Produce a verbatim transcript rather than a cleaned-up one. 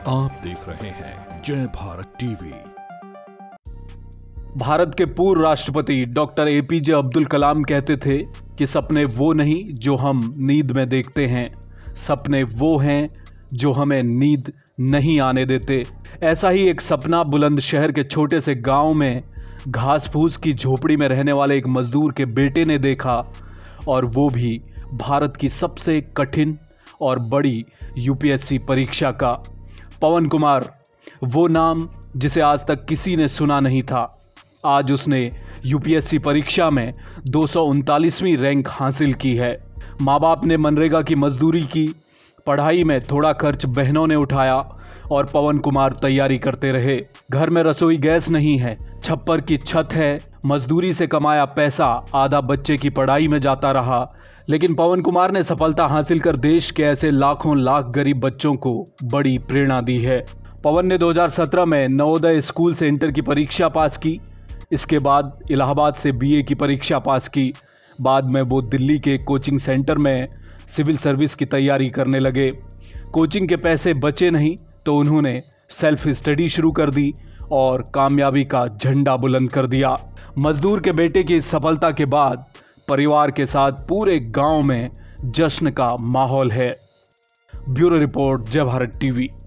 आप देख रहे हैं जय भारत टीवी। भारत के पूर्व राष्ट्रपति डॉक्टर एपीजे अब्दुल कलाम कहते थे कि सपने वो नहीं जो हम नींद में देखते हैं, सपने वो हैं जो हमें नींद नहीं आने देते। ऐसा ही एक सपना बुलंदशहर के छोटे से गांव में घास फूस की झोपड़ी में रहने वाले एक मजदूर के बेटे ने देखा, और वो भी भारत की सबसे कठिन और बड़ी यूपीएससी परीक्षा का। पवन कुमार, वो नाम जिसे आज तक किसी ने सुना नहीं था। आज उसने यूपीएससी परीक्षा में दो सौ उनतालीसवीं रैंक हासिल की है। माँ बाप ने मनरेगा की मजदूरी की, पढ़ाई में थोड़ा खर्च बहनों ने उठाया और पवन कुमार तैयारी करते रहे। घर में रसोई गैस नहीं है, छप्पर की छत है, मजदूरी से कमाया पैसा आधा बच्चे की पढ़ाई में जाता रहा। लेकिन पवन कुमार ने सफलता हासिल कर देश के ऐसे लाखों लाख गरीब बच्चों को बड़ी प्रेरणा दी है। पवन ने दो हज़ार सत्रह में नवोदय स्कूल से इंटर की परीक्षा पास की। इसके बाद इलाहाबाद से बीए की परीक्षा पास की। बाद में वो दिल्ली के कोचिंग सेंटर में सिविल सर्विस की तैयारी करने लगे। कोचिंग के पैसे बचे नहीं तो उन्होंने सेल्फ स्टडी शुरू कर दी और कामयाबी का झंडा बुलंद कर दिया। मजदूर के बेटे की इस सफलता के बाद परिवार के साथ पूरे गांव में जश्न का माहौल है। ब्यूरो रिपोर्ट, जय भारत टीवी।